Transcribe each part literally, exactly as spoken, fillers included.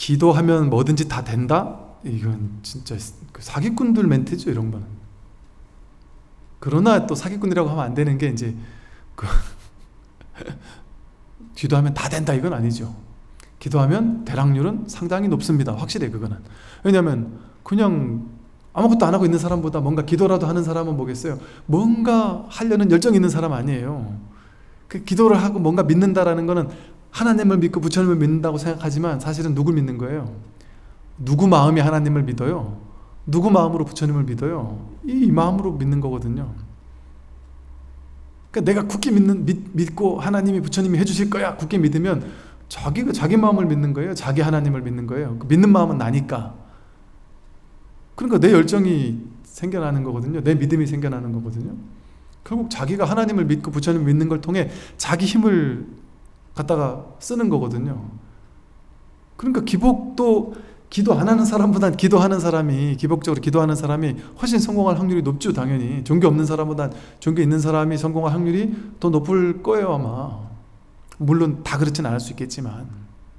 기도하면 뭐든지 다 된다? 이건 진짜 사기꾼들 멘트죠, 이런 거는. 그러나 또 사기꾼이라고 하면 안 되는 게 이제 그 기도하면 다 된다 이건 아니죠. 기도하면 대락률은 상당히 높습니다. 확실해 그거는. 왜냐하면 그냥 아무것도 안 하고 있는 사람보다 뭔가 기도라도 하는 사람은 뭐겠어요? 뭔가 하려는 열정이 있는 사람 아니에요. 그 기도를 하고 뭔가 믿는다라는 거는 하나님을 믿고 부처님을 믿는다고 생각하지만 사실은 누굴 믿는 거예요? 누구 마음이 하나님을 믿어요? 누구 마음으로 부처님을 믿어요? 이 마음으로 믿는 거거든요. 그러니까 내가 굳게 믿는, 믿, 믿고 하나님이 부처님이 해주실 거야 굳게 믿으면 자기가 자기 마음을 믿는 거예요. 자기 하나님을 믿는 거예요. 믿는 마음은 나니까. 그러니까 내 열정이 생겨나는 거거든요. 내 믿음이 생겨나는 거거든요. 결국 자기가 하나님을 믿고 부처님을 믿는 걸 통해 자기 힘을 갖다가 쓰는 거거든요. 그러니까 기복도 기도 안 하는 사람보단 기도하는 사람이, 기복적으로 기도하는 사람이 훨씬 성공할 확률이 높죠. 당연히 종교 없는 사람보단 종교 있는 사람이 성공할 확률이 더 높을 거예요 아마. 물론 다 그렇지는 않을 수 있겠지만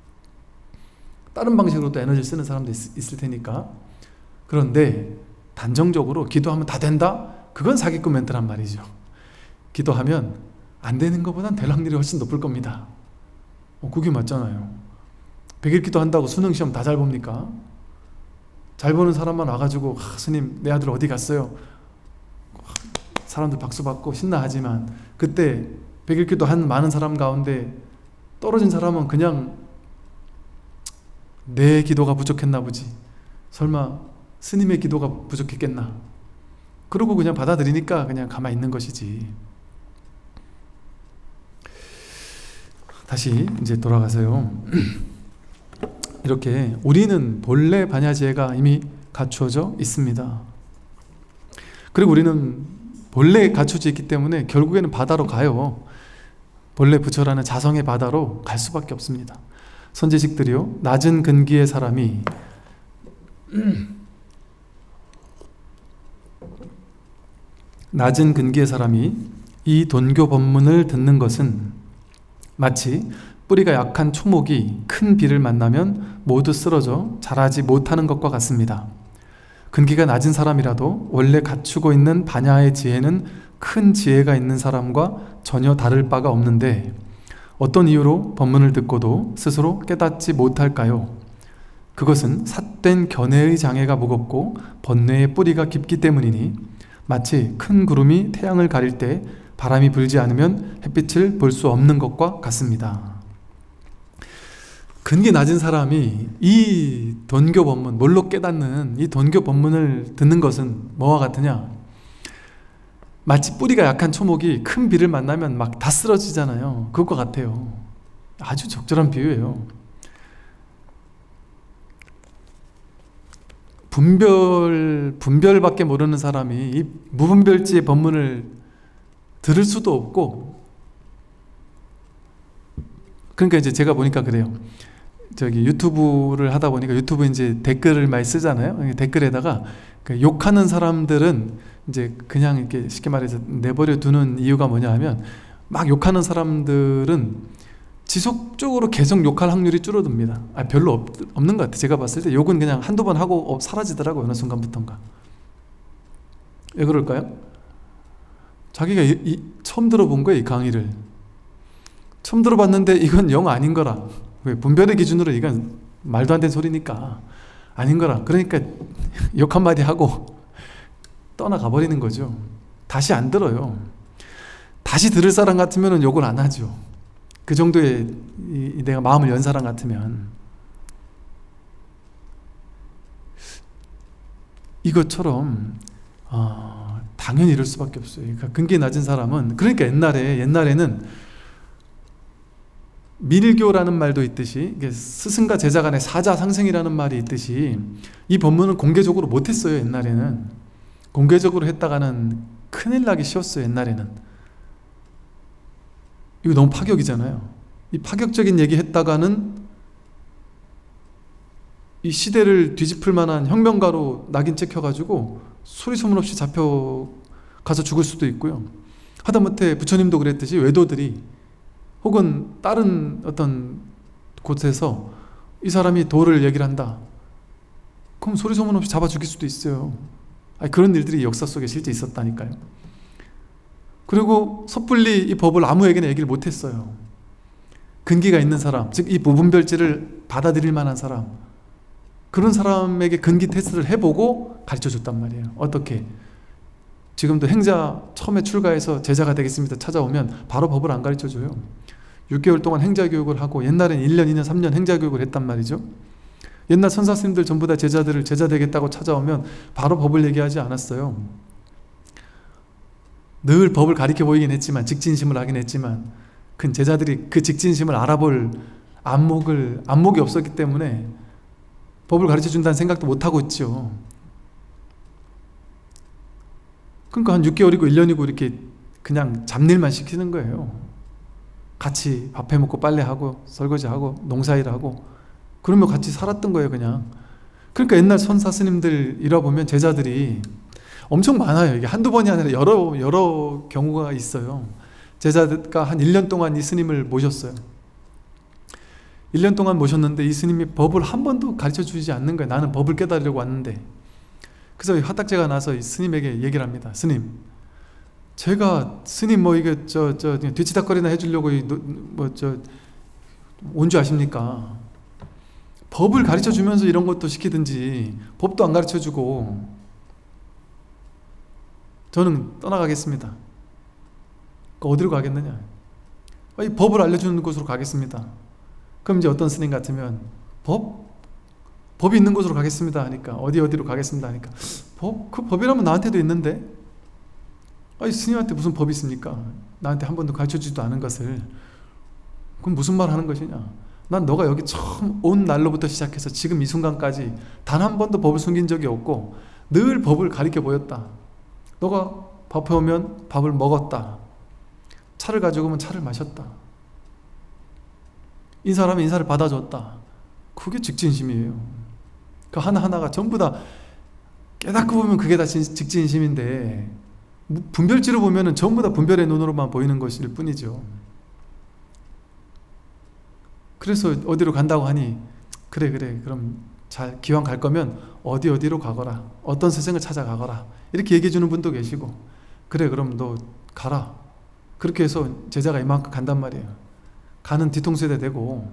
다른 방식으로도 에너지를 쓰는 사람도 있, 있을 테니까. 그런데 단정적으로 기도하면 다 된다? 그건 사기꾼 멘트란 말이죠. 기도하면 안 되는 것보단 될 확률이 훨씬 높을 겁니다. 어, 그게 맞잖아요. 백일 기도한다고 수능 시험 다 잘 봅니까? 잘 보는 사람만 와가지고 아, 스님 내 아들 어디 갔어요? 사람들 박수 받고 신나하지만 그때 백일 기도 한 많은 사람 가운데 떨어진 사람은 그냥 내 기도가 부족했나 보지, 설마 스님의 기도가 부족했겠나, 그러고 그냥 받아들이니까 그냥 가만히 있는 것이지. 다시 이제 돌아가서요. 이렇게 우리는 본래 반야지혜가 이미 갖추어져 있습니다. 그리고 우리는 본래 갖춰져 있기 때문에 결국에는 바다로 가요. 본래 부처라는 자성의 바다로 갈 수밖에 없습니다. 선지식들이요, 낮은 근기의 사람이 낮은 근기의 사람이 이 돈교 법문을 듣는 것은 마치 뿌리가 약한 초목이 큰 비를 만나면 모두 쓰러져 자라지 못하는 것과 같습니다. 근기가 낮은 사람이라도 원래 갖추고 있는 반야의 지혜는 큰 지혜가 있는 사람과 전혀 다를 바가 없는데 어떤 이유로 법문을 듣고도 스스로 깨닫지 못할까요? 그것은 삿된 견해의 장애가 무겁고 번뇌의 뿌리가 깊기 때문이니 마치 큰 구름이 태양을 가릴 때 바람이 불지 않으면 햇빛을 볼 수 없는 것과 같습니다. 근기 낮은 사람이 이 돈교 법문, 뭘로 깨닫는 이 돈교 법문을 듣는 것은 뭐와 같으냐? 마치 뿌리가 약한 초목이 큰 비를 만나면 막 다 쓰러지잖아요. 그것과 같아요. 아주 적절한 비유예요. 분별, 분별밖에 모르는 사람이 이 무분별지의 법문을 들을 수도 없고, 그러니까 이제 제가 보니까 그래요. 저기 유튜브를 하다 보니까 유튜브 이제 댓글을 많이 쓰잖아요. 댓글에다가 그 욕하는 사람들은 이제 그냥 이렇게 쉽게 말해서 내버려 두는 이유가 뭐냐 하면, 막 욕하는 사람들은 지속적으로 계속 욕할 확률이 줄어듭니다. 아, 별로 없, 없는 것 같아요. 제가 봤을 때 욕은 그냥 한두 번 하고 어, 사라지더라고요. 어느 순간부터인가. 왜 그럴까요? 자기가 이, 이, 처음 들어본 거예요. 이 강의를 처음 들어봤는데 이건 영 아닌 거라. 왜? 분별의 기준으로 이건 말도 안 되는 소리니까 아닌 거라. 그러니까 욕 한마디 하고 떠나가 버리는 거죠. 다시 안 들어요. 다시 들을 사람 같으면 욕을 안 하죠. 그 정도의 이, 내가 마음을 연 사람 같으면. 이것처럼 어, 당연히 이럴 수밖에 없어요. 그러니까 근기 낮은 사람은, 그러니까 옛날에 옛날에는 밀교라는 말도 있듯이 스승과 제자 간의 사자상생이라는 말이 있듯이 이 법문은 공개적으로 못했어요. 옛날에는 공개적으로 했다가는 큰일 나기 쉬웠어요. 옛날에는. 이거 너무 파격이잖아요. 이 파격적인 얘기 했다가는 이 시대를 뒤집을 만한 혁명가로 낙인 찍혀가지고 소리 소문 없이 잡혀가서 죽을 수도 있고요. 하다못해 부처님도 그랬듯이 외도들이 혹은 다른 어떤 곳에서 이 사람이 도를 얘기를 한다. 그럼 소리 소문 없이 잡아 죽일 수도 있어요. 아니, 그런 일들이 역사 속에 실제 있었다니까요. 그리고 섣불리 이 법을 아무에게나 얘기를 못했어요. 근기가 있는 사람, 즉 이 부분별제를 받아들일 만한 사람, 그런 사람에게 근기 테스트를 해보고 가르쳐줬단 말이에요. 어떻게? 지금도 행자 처음에 출가해서 제자가 되겠습니다 찾아오면 바로 법을 안 가르쳐줘요. 육 개월 동안 행자교육을 하고, 옛날엔 일 년, 이 년, 삼 년 행자교육을 했단 말이죠. 옛날 선사스님들 전부 다 제자들을 제자 되겠다고 찾아오면 바로 법을 얘기하지 않았어요. 늘 법을 가르쳐 보이긴 했지만, 직진심을 하긴 했지만, 그 제자들이 그 직진심을 알아볼 안목을, 안목이 없었기 때문에 법을 가르쳐 준다는 생각도 못하고 있죠. 그러니까 한 육 개월이고 일 년이고 이렇게 그냥 잡일만 시키는 거예요. 같이 밥 해먹고 빨래하고 설거지하고 농사일하고 그러면 같이 살았던 거예요, 그냥. 그러니까 옛날 선사 스님들 이러보면 제자들이 엄청 많아요. 이게 한두 번이 아니라 여러 여러 경우가 있어요. 제자가 한 일 년 동안 이 스님을 모셨어요. 일 년 동안 모셨는데 이 스님이 법을 한 번도 가르쳐 주지 않는 거예요. 나는 법을 깨달으려고 왔는데. 그래서 화딱지가 나서 이 스님에게 얘기를 합니다. 스님, 제가 스님 뭐 이게 저 저 뒤치다거리나 해주려고 뭐 저 온 줄 아십니까? 법을 가르쳐 주면서 이런 것도 시키든지 법도 안 가르쳐 주고 저는 떠나가겠습니다. 어디로 가겠느냐? 이 법을 알려주는 곳으로 가겠습니다. 그럼 이제 어떤 스님 같으면 법? 법이 있는 곳으로 가겠습니다 하니까 어디 어디로 가겠습니다 하니까 법? 그 법이라면 나한테도 있는데 아니 스님한테 무슨 법이 있습니까? 나한테 한 번도 가르쳐주지도 않은 것을. 그럼 무슨 말 하는 것이냐? 난 너가 여기 처음 온 날로부터 시작해서 지금 이 순간까지 단 한 번도 법을 숨긴 적이 없고 늘 법을 가르쳐 보였다. 너가 밥해 오면 밥을 먹었다. 차를 가지고 오면 차를 마셨다. 인사하면 인사를 받아줬다. 그게 직진심이에요. 그 하나하나가 전부 다 깨닫고 보면 그게 다 직진심인데 분별지로 보면 전부 다 분별의 눈으로만 보이는 것일 뿐이죠. 그래서 어디로 간다고 하니 그래 그래 그럼 잘 기왕 갈 거면 어디 어디로 가거라, 어떤 스승을 찾아가거라 이렇게 얘기해 주는 분도 계시고, 그래 그럼 너 가라, 그렇게 해서 제자가 이만큼 간단 말이에요. 가는 뒤통수에 대고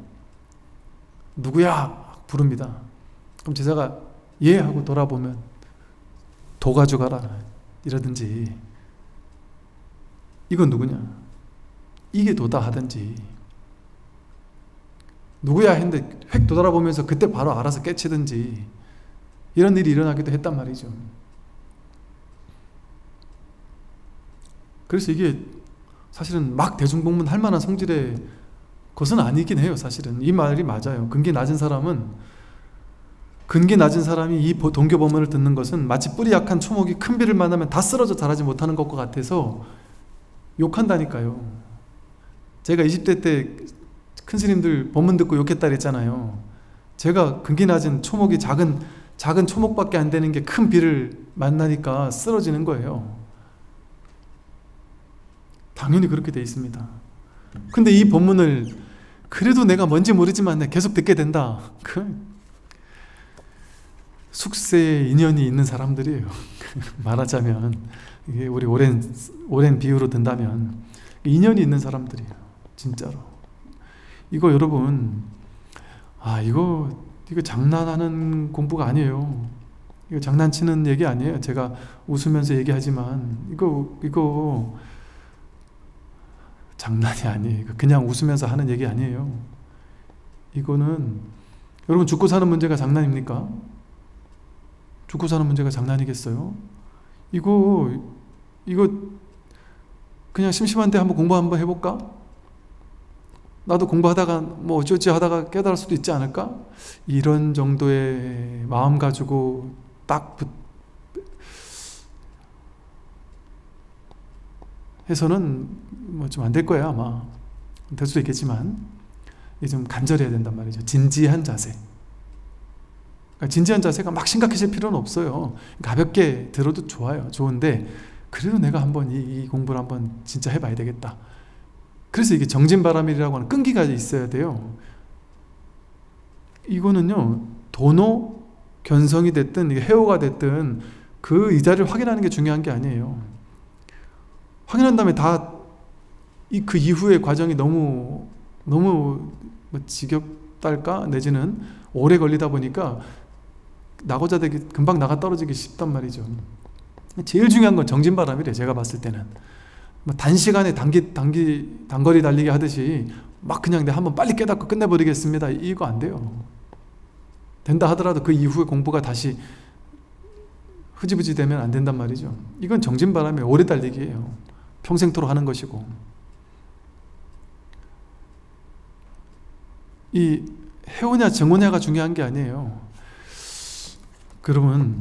누구야? 부릅니다. 그럼 제자가 예 하고 돌아보면 도 가져가라 이러든지, 이건 누구냐? 이게 도다 하든지, 누구야 했는데 획 돌아보면서 그때 바로 알아서 깨치든지 이런 일이 일어나기도 했단 말이죠. 그래서 이게 사실은 막 대중복문 할 만한 성질의 것은 아니긴 해요. 사실은 이 말이 맞아요. 근기 낮은 사람은 근기 낮은 사람이 이 동교법문을 듣는 것은 마치 뿌리 약한 초목이 큰 비를 만나면 다 쓰러져 자라지 못하는 것과 같아서 욕한다니까요. 제가 이십 대 때 큰 스님들 법문 듣고 욕했다 그랬잖아요. 제가 근기 낮은 초목이 작은 작은 초목밖에 안 되는 게 큰 비를 만나니까 쓰러지는 거예요. 당연히 그렇게 돼 있습니다. 근데 이 법문을 그래도 내가 뭔지 모르지만 계속 듣게 된다. 그 숙세에 인연이 있는 사람들이에요. 말하자면 이게 우리 오랜 오랜 비유로 든다면 인연이 있는 사람들이에요. 진짜로. 이거 여러분, 아 이거 이거 장난하는 공부가 아니에요. 이거 장난치는 얘기 아니에요. 제가 웃으면서 얘기하지만 이거 이거 장난이 아니에요. 그냥 웃으면서 하는 얘기 아니에요. 이거는 여러분 죽고 사는 문제가 장난입니까? 죽고 사는 문제가 장난이겠어요? 이거 이거 그냥 심심한데 한번 공부 한번 해볼까? 나도 공부하다가 뭐 어쩌지 하다가 깨달을 수도 있지 않을까? 이런 정도의 마음 가지고 딱 해서는 뭐 좀 안 될 거예요. 아마 될 수도 있겠지만 이게 좀 간절해야 된단 말이죠. 진지한 자세. 그러니까 진지한 자세가 막 심각해질 필요는 없어요. 가볍게 들어도 좋아요. 좋은데 그래도 내가 한번 이, 이 공부를 한번 진짜 해봐야 되겠다. 그래서 이게 정진바람이라고 하는 끈기가 있어야 돼요. 이거는요, 도노 견성이 됐든 해오가 됐든 그 이자를 확인하는 게 중요한 게 아니에요. 확인한 다음에 다 그 이후의 과정이 너무 너무 뭐 지겹달까 내지는 오래 걸리다 보니까 나고자 되기 금방 나가 떨어지기 쉽단 말이죠. 제일 중요한 건 정진바람이래. 제가 봤을 때는 뭐 단시간에 단기 단기 단거리 달리기 하듯이 막 그냥 내가 한번 빨리 깨닫고 끝내버리겠습니다, 이거 안 돼요. 된다 하더라도 그 이후에 공부가 다시 흐지부지 되면 안 된단 말이죠. 이건 정진바람에 오래 달리기예요. 평생토록 하는 것이고. 이 해오냐 정오냐가 중요한 게 아니에요. 그러면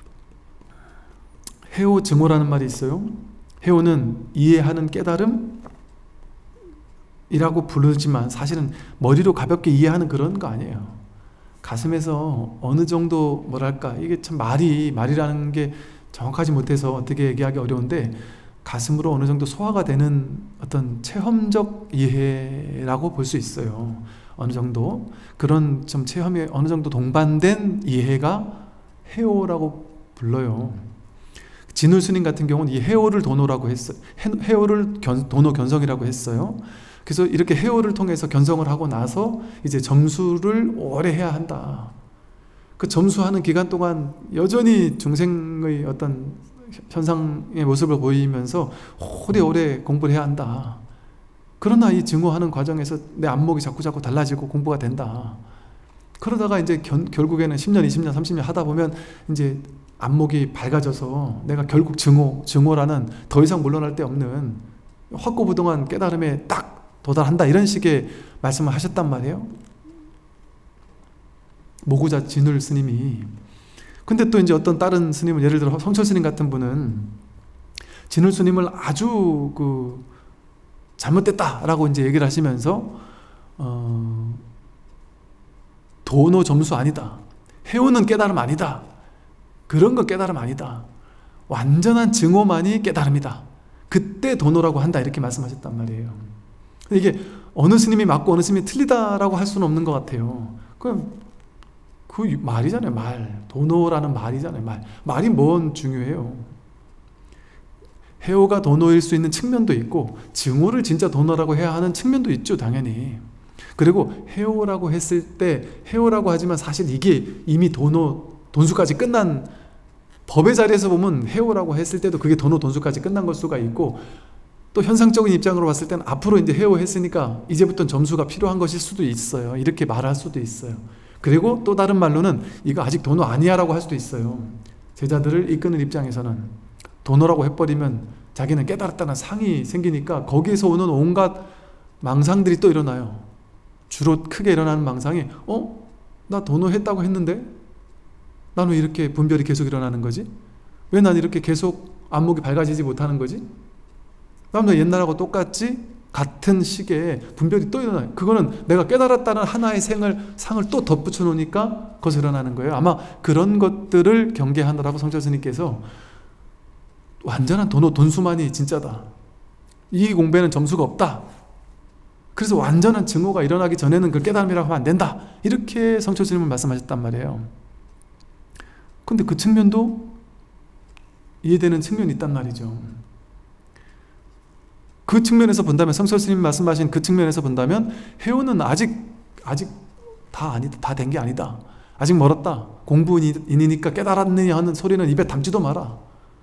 해오 증오라는 말이 있어요. 해오는 이해하는 깨달음 이라고 부르지만 사실은 머리로 가볍게 이해하는 그런 거 아니에요. 가슴에서 어느 정도 뭐랄까, 이게 참 말이 말이라는 게 정확하지 못해서 어떻게 얘기하기 어려운데, 가슴으로 어느 정도 소화가 되는 어떤 체험적 이해라고 볼 수 있어요. 어느 정도 그런 좀 체험에 어느 정도 동반된 이해가 해오라고 불러요. 진울 스님 같은 경우는 이 해오를 도노라고 했어요. 해오를 견, 도노 견성이라고 했어요. 그래서 이렇게 해오를 통해서 견성을 하고 나서 이제 점수를 오래 해야 한다. 그 점수하는 기간 동안 여전히 중생의 어떤 현상의 모습을 보이면서 오래오래 공부를 해야 한다. 그러나 이 증오하는 과정에서 내 안목이 자꾸자꾸 달라지고 공부가 된다. 그러다가 이제 견, 결국에는 십 년, 이십 년, 삼십 년 하다 보면 이제 안목이 밝아져서 내가 결국 증오, 증오라는 더 이상 물러날 데 없는 확고부동한 깨달음에 딱 도달한다, 이런 식의 말씀을 하셨단 말이에요. 모구자 진울 스님이. 근데 또 이제 어떤 다른 스님은, 예를 들어 성철 스님 같은 분은 진울 스님을 아주 그 잘못됐다라고 이제 얘기를 하시면서 어, 도노 점수 아니다, 해오는 깨달음 아니다, 그런 거 깨달음 아니다, 완전한 증오만이 깨달음이다, 그때 도노라고 한다, 이렇게 말씀하셨단 말이에요. 이게 어느 스님이 맞고 어느 스님이 틀리다라고 할 수는 없는 것 같아요. 그럼 그 말이잖아요. 말. 도노라는 말이잖아요. 말. 말이 뭔 중요해요. 해오가 도노일 수 있는 측면도 있고 증오를 진짜 도노라고 해야 하는 측면도 있죠, 당연히. 그리고 해오라고 했을 때, 해오라고 하지만 사실 이게 이미 도노, 돈수까지 끝난, 법의 자리에서 보면 해오라고 했을 때도 그게 도노, 돈수까지 끝난 걸 수가 있고, 또 현상적인 입장으로 봤을 때는 앞으로 이제 해오 했으니까 이제부터는 점수가 필요한 것일 수도 있어요. 이렇게 말할 수도 있어요. 그리고 또 다른 말로는 이거 아직 도노 아니야 라고 할 수도 있어요. 제자들을 이끄는 입장에서는 도노라고 해버리면 자기는 깨달았다는 상이 생기니까 거기에서 오는 온갖 망상들이 또 일어나요. 주로 크게 일어나는 망상이, 어? 나 도노했다고 했는데? 난 왜 이렇게 분별이 계속 일어나는 거지? 왜 난 이렇게 계속 안목이 밝아지지 못하는 거지? 난 왜 옛날하고 똑같지? 같은 시기에 분별이 또 일어나요. 그거는 내가 깨달았다는 하나의 생을, 상을 또 덧붙여 놓으니까 거기서 일어나는 거예요. 아마 그런 것들을 경계하느라고 성철 스님께서 완전한 도노, 돈수만이 진짜다, 이 공부에는 점수가 없다, 그래서 완전한 증오가 일어나기 전에는 그걸 깨달음이라고 하면 안 된다, 이렇게 성철 스님은 말씀하셨단 말이에요. 근데 그 측면도 이해되는 측면이 있단 말이죠. 그 측면에서 본다면, 성철 스님이 말씀하신 그 측면에서 본다면 해오는 아직 아직 다 아니다, 다 된 게 아니다, 아직 멀었다, 공부인이니까 깨달았느냐 하는 소리는 입에 담지도 마라.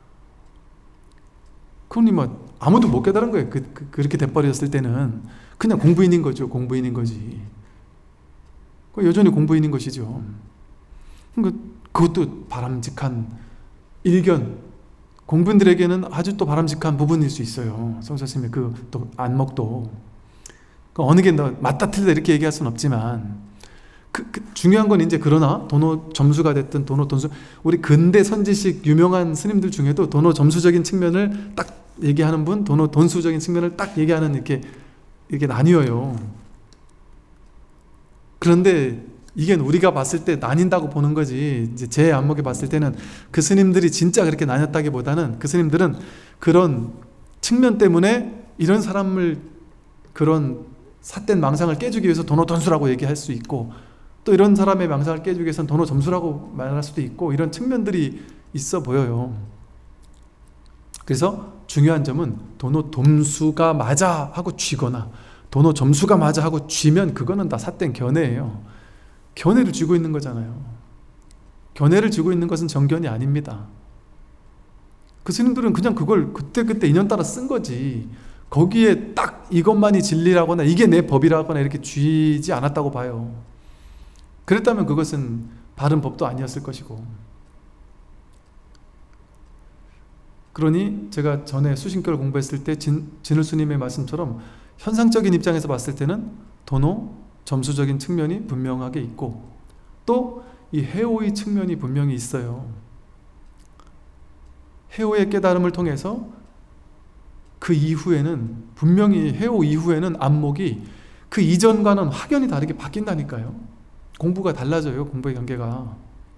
그러니 뭐 아무도 못 깨달은 거예요. 그, 그, 그렇게 돼버렸을 때는 그냥 공부인인 거죠. 공부인인 거지. 여전히 공부인인 것이죠. 그러니까 그것도 바람직한 일견, 공부인들에게는 아주 또 바람직한 부분일 수 있어요. 성철 스님의 그 또 안목도. 그러니까 어느 게 맞다 틀리다 이렇게 얘기할 수는 없지만, 그, 그 중요한 건 이제, 그러나 도노 점수가 됐든 도노 돈수, 우리 근대 선지식 유명한 스님들 중에도 도노 점수적인 측면을 딱 얘기하는 분, 도노 돈수적인 측면을 딱 얘기하는, 이렇게 이렇게 나뉘어요. 그런데 이게 우리가 봤을 때 나뉜다고 보는 거지, 이제 제 안목에 봤을 때는 그 스님들이 진짜 그렇게 나뉘었다기보다는, 그 스님들은 그런 측면 때문에 이런 사람을, 그런 삿된 망상을 깨주기 위해서 도노 돈수라고 얘기할 수 있고, 또 이런 사람의 망상을 깨주기 위해서는 도노 점수라고 말할 수도 있고, 이런 측면들이 있어 보여요. 그래서 중요한 점은 도노 점수가 맞아 하고 쥐거나 도노 점수가 맞아 하고 쥐면 그거는 다 삿된 견해예요. 견해를 쥐고 있는 거잖아요. 견해를 쥐고 있는 것은 정견이 아닙니다. 그 스님들은 그냥 그걸 그때그때 인연 따라 쓴 거지, 거기에 딱 이것만이 진리라거나 이게 내 법이라거나 이렇게 쥐지 않았다고 봐요. 그랬다면 그것은 바른 법도 아니었을 것이고. 그러니 제가 전에 수신교를 공부했을 때 진, 진을 스님의 말씀처럼 현상적인 입장에서 봤을 때는 도노, 점수적인 측면이 분명하게 있고, 또 이 해오의 측면이 분명히 있어요. 해오의 깨달음을 통해서 그 이후에는, 분명히 해오 이후에는 안목이 그 이전과는 확연히 다르게 바뀐다니까요. 공부가 달라져요. 공부의 관계가.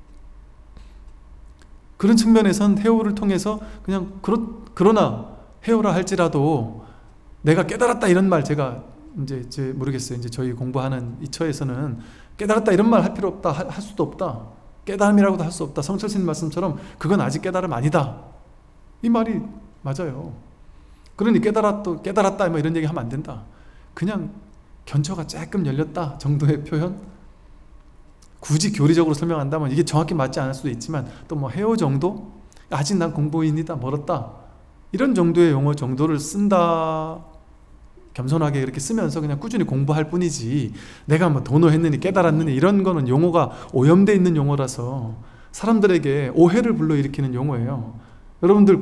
그런 측면에선 해오를 통해서 그냥 그러, 그러나 해오라 할지라도 내가 깨달았다 이런 말, 제가 이제, 이제 모르겠어요. 이제 저희 공부하는 이 처에서는 깨달았다 이런 말 할 필요 없다, 할, 할 수도 없다, 깨달음이라고도 할 수 없다, 성철스님 말씀처럼 그건 아직 깨달음 아니다, 이 말이 맞아요. 그러니 깨달았다, 깨달았다 뭐 이런 얘기 하면 안 된다. 그냥 견처가 조금 열렸다 정도의 표현. 굳이 교리적으로 설명한다면 이게 정확히 맞지 않을 수도 있지만, 또 뭐 해오 정도? 아직 난 공부인이다, 멀었다, 이런 정도의 용어 정도를 쓴다, 겸손하게 이렇게 쓰면서 그냥 꾸준히 공부할 뿐이지, 내가 뭐 도노했느니 깨달았느니 이런 거는 용어가 오염되어 있는 용어라서 사람들에게 오해를 불러일으키는 용어예요. 여러분들,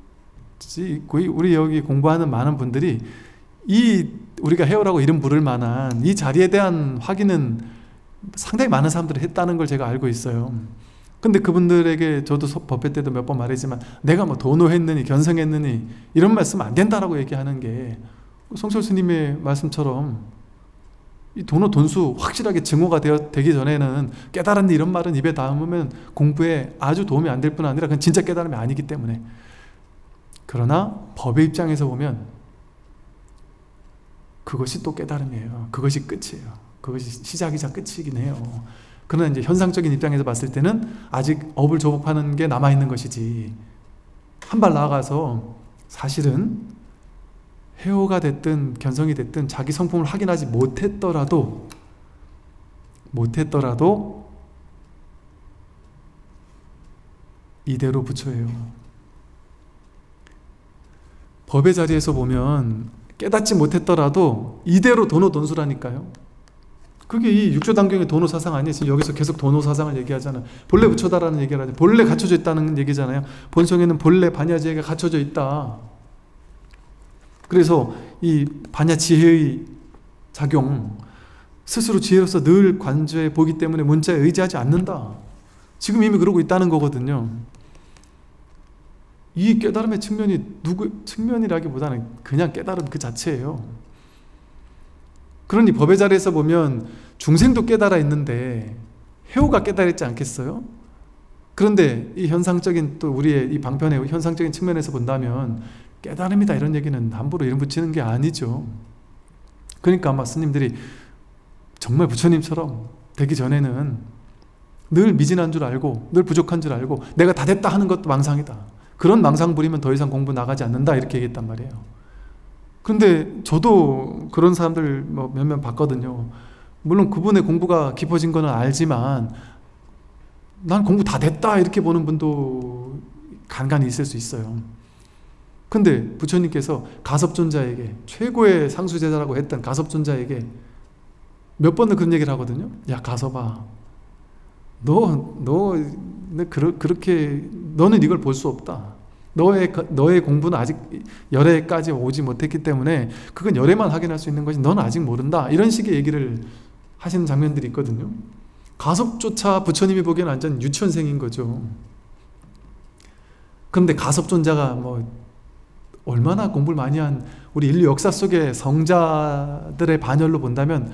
우리 여기 공부하는 많은 분들이 이 우리가 해오라고 이름 부를 만한 이 자리에 대한 확인은 상당히 많은 사람들이 했다는 걸 제가 알고 있어요. 근데 그분들에게 저도 법회 때도 몇 번 말했지만, 내가 뭐 도노했느니 견성했느니 이런 말씀 안 된다라고 얘기하는 게, 성철 스님의 말씀처럼 이 도노 돈수 확실하게 증오가 되어, 되기 전에는 깨달았니 이런 말은 입에 담으면 공부에 아주 도움이 안 될 뿐 아니라 그건 진짜 깨달음이 아니기 때문에. 그러나 법의 입장에서 보면 그것이 또 깨달음이에요. 그것이 끝이에요. 그것이 시작이자 끝이긴 해요. 그러나 이제 현상적인 입장에서 봤을 때는 아직 업을 조복하는 게 남아있는 것이지, 한 발 나아가서 사실은 해오가 됐든 견성이 됐든 자기 성품을 확인하지 못했더라도 못했더라도 이대로 부처예요. 법의 자리에서 보면 깨닫지 못했더라도 이대로 도노 돈수라니까요. 그게 이 육조단경의 도노 사상 아니에요. 지금 여기서 계속 도노 사상을 얘기하잖아요. 본래 부처다라는 얘기를 하죠. 본래 갖춰져 있다는 얘기잖아요. 본성에는 본래 반야지혜가 갖춰져 있다. 그래서 이 반야 지혜의 작용, 스스로 지혜로서 늘 관조해 보기 때문에 문자에 의지하지 않는다. 지금 이미 그러고 있다는 거거든요. 이 깨달음의 측면이 누구 측면이라기보다는 그냥 깨달음 그 자체예요. 그러니 법의 자리에서 보면 중생도 깨달아 있는데 해오가 깨달았지 않겠어요? 그런데 이 현상적인, 또 우리의 이 방편의 현상적인 측면에서 본다면 깨달음이다 이런 얘기는 함부로 이름 붙이는 게 아니죠. 그러니까 아마 스님들이 정말 부처님처럼 되기 전에는 늘 미진한 줄 알고 늘 부족한 줄 알고 내가 다 됐다 하는 것도 망상이다, 그런 망상 부리면 더 이상 공부 나가지 않는다, 이렇게 얘기했단 말이에요. 근데 저도 그런 사람들 뭐 몇몇 봤거든요. 물론 그분의 공부가 깊어진 거는 알지만 난 공부 다 됐다 이렇게 보는 분도 간간히 있을 수 있어요. 근데 부처님께서 가섭존자에게, 최고의 상수제자라고 했던 가섭존자에게 몇 번을 그런 얘기를 하거든요. 야 가섭아, 너, 너, 그러, 그렇게 너는 이걸 볼 수 없다. 너의, 너의 공부는 아직 열애까지 오지 못했기 때문에 그건 열애만 확인할 수 있는 것이, 너는 아직 모른다, 이런 식의 얘기를 하시는 장면들이 있거든요. 가섭조차 부처님이 보기에는 완전 유치원생인 거죠. 그런데 가섭존자가 뭐 얼마나 공부를 많이 한, 우리 인류 역사 속의 성자들의 반열로 본다면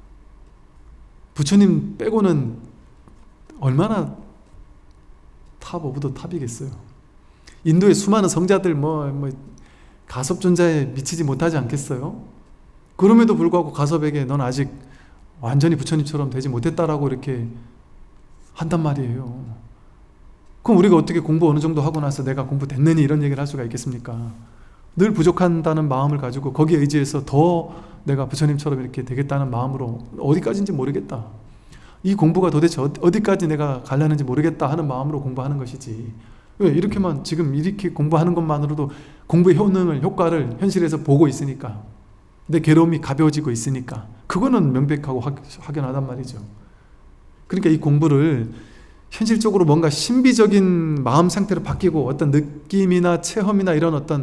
부처님 빼고는 얼마나 탑 오브 더 탑이겠어요. 인도의 수많은 성자들 뭐, 뭐 가섭존자에 미치지 못하지 않겠어요? 그럼에도 불구하고 가섭에게 넌 아직 완전히 부처님처럼 되지 못했다라고 이렇게 한단 말이에요. 그럼 우리가 어떻게 공부 어느 정도 하고 나서 내가 공부 됐느니 이런 얘기를 할 수가 있겠습니까? 늘 부족한다는 마음을 가지고 거기에 의지해서 더 내가 부처님처럼 이렇게 되겠다는 마음으로 어디까지인지 모르겠다, 이 공부가 도대체 어디까지 내가 가려는지 모르겠다 하는 마음으로 공부하는 것이지, 왜 이렇게만 지금 이렇게 공부하는 것만으로도 공부의 효능을, 효과를 현실에서 보고 있으니까, 내 괴로움이 가벼워지고 있으니까 그거는 명백하고 확, 확연하단 말이죠. 그러니까 이 공부를 현실적으로 뭔가 신비적인 마음 상태로 바뀌고 어떤 느낌이나 체험이나 이런 어떤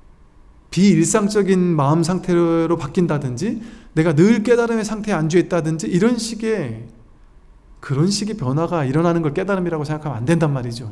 비일상적인 마음 상태로 바뀐다든지 내가 늘 깨달음의 상태에 안주해 있다든지 이런 식의 그런 식의 변화가 일어나는 걸 깨달음이라고 생각하면 안 된단 말이죠.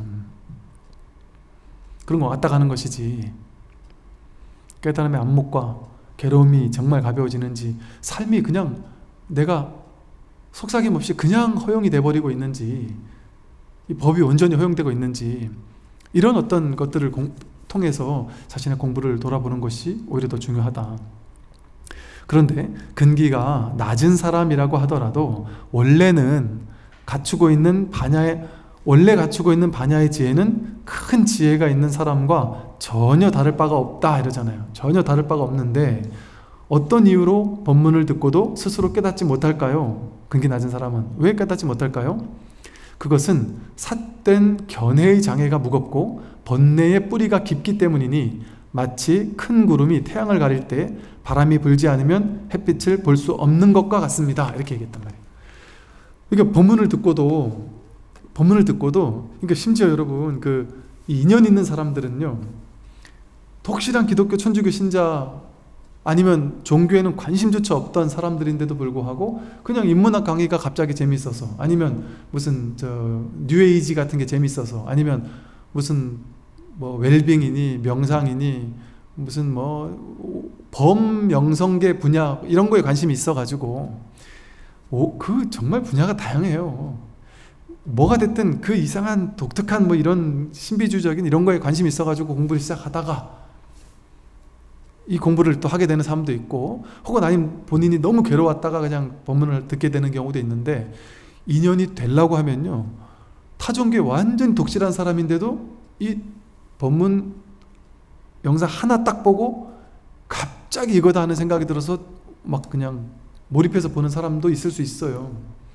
그런 거 왔다 가는 것이지, 깨달음의 안목과 괴로움이 정말 가벼워지는지, 삶이 그냥 내가 속삭임 없이 그냥 허용이 돼버리고 있는지, 이 법이 온전히 허용되고 있는지, 이런 어떤 것들을 공, 통해서 자신의 공부를 돌아보는 것이 오히려 더 중요하다. 그런데 근기가 낮은 사람이라고 하더라도 원래는 갖추고 있는 반야의 원래 갖추고 있는 반야의 지혜는 큰 지혜가 있는 사람과 전혀 다를 바가 없다 이러잖아요. 전혀 다를 바가 없는데 어떤 이유로 법문을 듣고도 스스로 깨닫지 못할까요? 근기 낮은 사람은 왜 깨닫지 못할까요? 그것은 삿된 견해의 장애가 무겁고 번뇌의 뿌리가 깊기 때문이니 마치 큰 구름이 태양을 가릴 때 바람이 불지 않으면 햇빛을 볼 수 없는 것과 같습니다. 이렇게 얘기했단 말이에요. 그러니까 법문을 듣고도 법문을 듣고도 그러니까 심지어 여러분 그 인연 있는 사람들은요, 독실한 기독교 천주교 신자 아니면 종교에는 관심조차 없던 사람들인데도 불구하고 그냥 인문학 강의가 갑자기 재밌어서, 아니면 무슨 저 뉴에이지 같은 게 재밌어서, 아니면 무슨 뭐 웰빙이니 명상이니 무슨 뭐 범명성계 분야 이런 거에 관심이 있어가지고, 오, 그 정말 분야가 다양해요. 뭐가 됐든 그 이상한 독특한 뭐 이런 신비주의적인 이런 거에 관심이 있어가지고 공부를 시작하다가 이 공부를 또 하게 되는 사람도 있고, 혹은 아니면 본인이 너무 괴로웠다가 그냥 법문을 듣게 되는 경우도 있는데, 인연이 되려고 하면요, 타종교에 완전히 독실한 사람인데도 이 법문 영상 하나 딱 보고 갑자기 이거다 하는 생각이 들어서 막 그냥 몰입해서 보는 사람도 있을 수 있어요.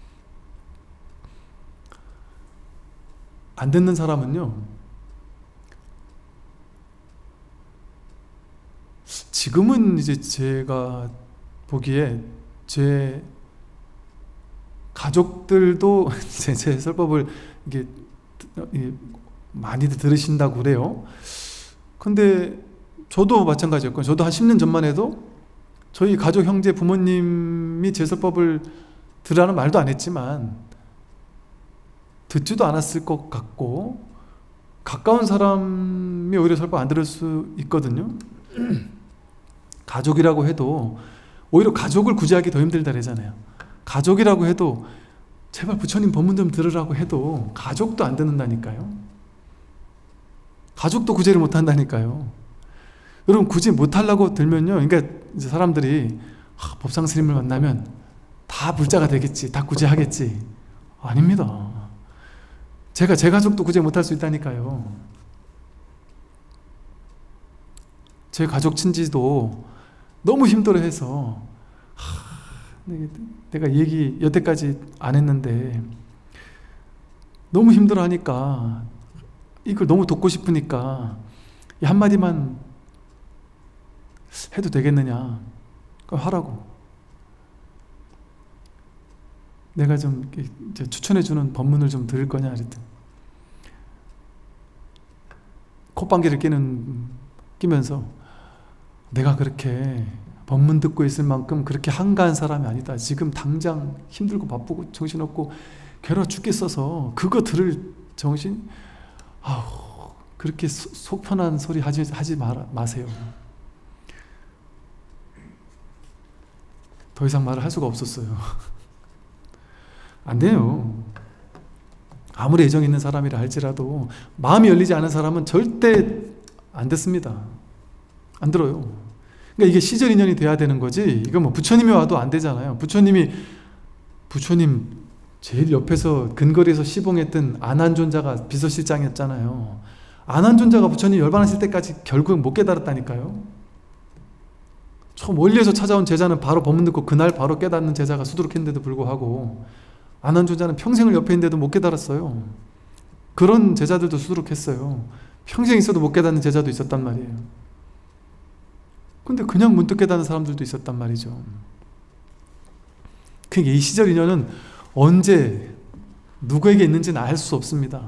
안 듣는 사람은요, 지금은 이제 제가 보기에 제 가족들도 제, 제 설법을 이게 많이들 들으신다고 그래요. 근데 저도 마찬가지였고, 저도 한 십 년 전만 해도 저희 가족 형제 부모님이 제 설법을 들으라는 말도 안 했지만 듣지도 않았을 것 같고, 가까운 사람이 오히려 설법 안 들을 수 있거든요. 가족이라고 해도 오히려 가족을 구제하기 더 힘들다 그러잖아요. 가족이라고 해도 제발 부처님 법문 좀 들으라고 해도 가족도 안 듣는다니까요. 가족도 구제를 못 한다니까요. 여러분, 구제 못 하려고 들면요, 그러니까 이제 사람들이 아, 법상 스님을 만나면 다 불자가 되겠지, 다 구제하겠지. 아닙니다. 제가 제 가족도 구제 못 할 수 있다니까요. 제 가족 친지도 너무 힘들어해서 하, 내가 얘기 여태까지 안 했는데 너무 힘들어하니까 이걸 너무 돕고 싶으니까 이 한마디만 해도 되겠느냐, 하라고. 내가 좀 추천해주는 법문을 좀 들을 거냐 그랬더니 콧방귀를 끼는, 끼면서 내가 그렇게 법문 듣고 있을 만큼 그렇게 한가한 사람이 아니다. 지금 당장 힘들고 바쁘고 정신없고 괴로워 죽겠어서 그거 들을 정신, 아우, 그렇게 소, 속 편한 소리 하지, 하지 마, 마세요. 더 이상 말을 할 수가 없었어요. 안 돼요. 아무리 애정 있는 사람이라 할지라도 마음이 열리지 않은 사람은 절대 안 듣습니다. 안 들어요. 그러니까 이게 시절 인연이 돼야 되는 거지, 이거 뭐 부처님이 와도 안 되잖아요. 부처님이 부처님 제일 옆에서 근거리에서 시봉했던 안한존자가 비서실장이었잖아요. 안한존자가 부처님 열반하실 때까지 결국 못 깨달았다니까요. 저 멀리에서 찾아온 제자는 바로 법문 듣고 그날 바로 깨닫는 제자가 수두룩했는데도 불구하고 안한존자는 평생을 옆에 있는데도 못 깨달았어요. 그런 제자들도 수두룩했어요. 평생 있어도 못 깨닫는 제자도 있었단 말이에요. 근데 그냥 문득 깨닫는 사람들도 있었단 말이죠. 그러니까 이 시절 인연은 언제 누구에게 있는지는 알 수 없습니다.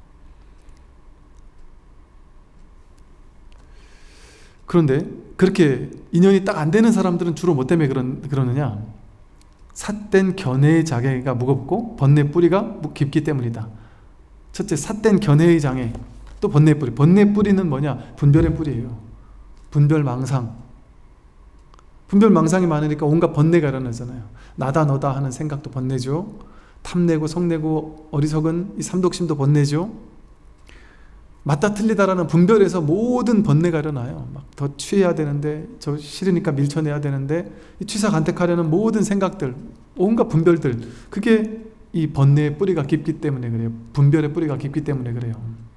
그런데 그렇게 인연이 딱 안 되는 사람들은 주로 뭐 때문에 그런, 그러느냐, 삿된 견해의 장애가 무겁고 번뇌 뿌리가 깊기 때문이다. 첫째, 삿된 견해의 장애, 또 번뇌 뿌리. 번뇌 뿌리는 뭐냐? 분별의 뿌리예요. 분별 망상. 분별 망상이 많으니까 온갖 번뇌가 일어나잖아요. 나다 너다 하는 생각도 번뇌죠. 탐내고 성내고 어리석은 이 삼독심도 번뇌죠. 맞다 틀리다라는 분별에서 모든 번뇌가 일어나요. 막 더 취해야 되는데, 저 싫으니까 밀쳐내야 되는데, 이 취사 간택하려는 모든 생각들, 온갖 분별들, 그게 이 번뇌의 뿌리가 깊기 때문에 그래요. 분별의 뿌리가 깊기 때문에 그래요.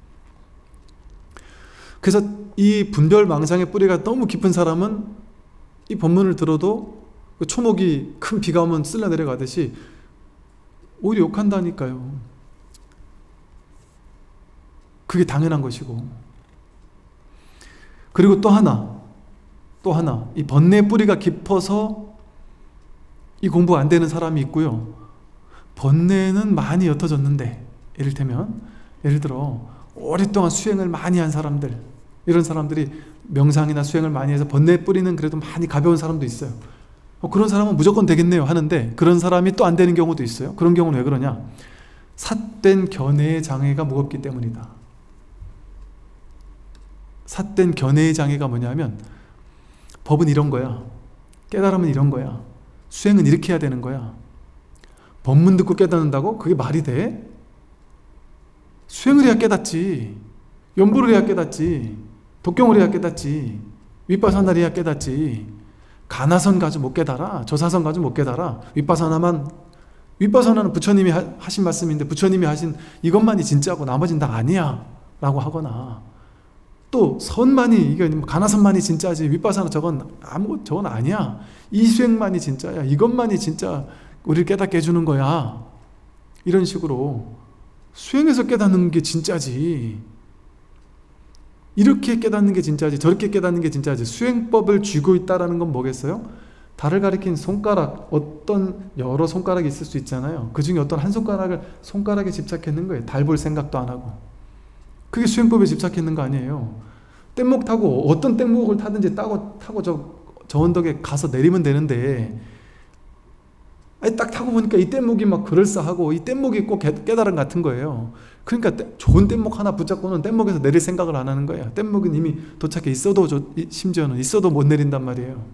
그래서 이 분별 망상의 뿌리가 너무 깊은 사람은 이 법문을 들어도 초목이 큰 비가 오면 쓸려 내려가듯이 오히려 욕한다니까요. 그게 당연한 것이고. 그리고 또 하나, 또 하나, 이 번뇌 뿌리가 깊어서 이 공부가 안 되는 사람이 있고요. 번뇌는 많이 옅어졌는데, 이를테면, 예를 들어 오랫동안 수행을 많이 한 사람들, 이런 사람들이 명상이나 수행을 많이 해서 번뇌 뿌리는 그래도 많이 가벼운 사람도 있어요. 어, 그런 사람은 무조건 되겠네요 하는데, 그런 사람이 또 안 되는 경우도 있어요. 그런 경우는 왜 그러냐? 삿된 견해의 장애가 무겁기 때문이다. 삿된 견해의 장애가 뭐냐면, 법은 이런 거야, 깨달음은 이런 거야, 수행은 이렇게 해야 되는 거야. 법문 듣고 깨닫는다고? 그게 말이 돼? 수행을 해야 깨닫지, 연부를 해야 깨닫지, 독경을 해야 깨닫지, 윗바사나를 해야 깨닫지. 가나선 가지고 못 깨달아, 저사선 가지고 못 깨달아. 윗바사나만, 윗바사나는 부처님이 하신 말씀인데 부처님이 하신 이것만이 진짜고 나머지는 다 아니야 라고 하거나, 또 선만이, 이게 가나선만이 진짜지 윗바사나 저건 아무 저건 아니야, 이 수행만이 진짜야, 이것만이 진짜 우리를 깨닫게 해주는 거야, 이런 식으로 수행해서 깨닫는 게 진짜지, 이렇게 깨닫는 게 진짜지, 저렇게 깨닫는 게 진짜지. 수행법을 쥐고 있다는 건 뭐겠어요? 달을 가리킨 손가락, 어떤 여러 손가락이 있을 수 있잖아요. 그 중에 어떤 한 손가락을 손가락에 집착했는 거예요. 달 볼 생각도 안 하고. 그게 수행법에 집착했는 거 아니에요. 뗏목 타고, 어떤 뗏목을 타든지 타고, 타고 저, 저 언덕에 가서 내리면 되는데, 아니, 딱 타고 보니까 이 뗏목이 막 그럴싸하고, 이 뗏목이 꼭 깨달음 같은 거예요. 그러니까 좋은 뗏목 하나 붙잡고는 뗏목에서 내릴 생각을 안 하는 거예요. 뗏목은 이미 도착해 있어도, 심지어는 있어도 못 내린단 말이에요.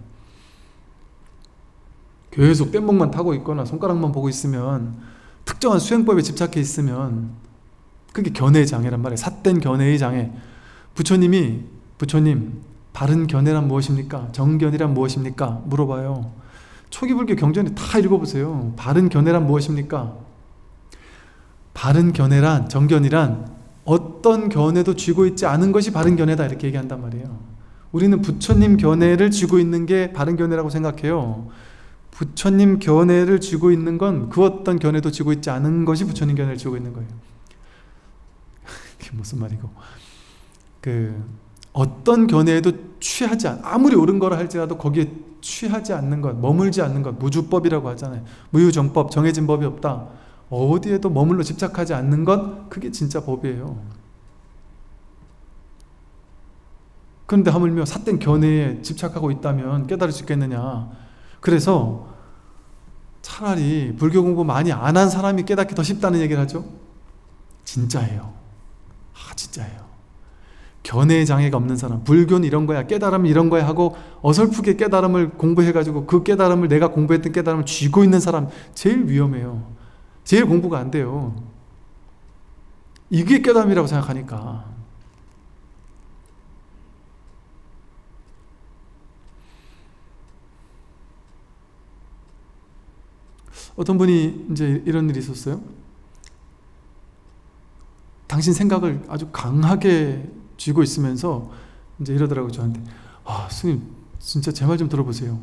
계속 뗏목만 타고 있거나 손가락만 보고 있으면, 특정한 수행법에 집착해 있으면 그게 견해의 장애란 말이에요. 삿된 견해의 장애. 부처님이, 부처님 바른 견해란 무엇입니까? 정견이란 무엇입니까? 물어봐요. 초기 불교 경전에 다 읽어보세요. 바른 견해란 무엇입니까? 바른 견해란, 정견이란 어떤 견해도 쥐고 있지 않은 것이 바른 견해다, 이렇게 얘기한단 말이에요. 우리는 부처님 견해를 쥐고 있는 게 바른 견해라고 생각해요. 부처님 견해를 쥐고 있는 건 그 어떤 견해도 쥐고 있지 않은 것이 부처님 견해를 쥐고 있는 거예요. 그게 무슨 말이고, 그 어떤 견해에도 취하지 않, 아무리 옳은 거라 할지라도 거기에 취하지 않는 것, 머물지 않는 것, 무주법이라고 하잖아요. 무유정법, 정해진 법이 없다. 어디에도 머물러 집착하지 않는 것, 그게 진짜 법이에요. 그런데 하물며 삿된 견해에 집착하고 있다면 깨달을 수 있겠느냐. 그래서 차라리 불교 공부 많이 안 한 사람이 깨닫기 더 쉽다는 얘기를 하죠. 진짜예요. 아, 진짜예요. 견해의 장애가 없는 사람, 불교는 이런 거야, 깨달음은 이런 거야 하고 어설프게 깨달음을 공부해가지고 그 깨달음을, 내가 공부했던 깨달음을 쥐고 있는 사람 제일 위험해요. 제일 공부가 안 돼요. 이게 깨달음이라고 생각하니까. 어떤 분이 이제 이런 일이 있었어요. 당신 생각을 아주 강하게 쥐고 있으면서 이제 이러더라고요, 저한테. 아, 스님, 진짜 제 말 좀 들어보세요.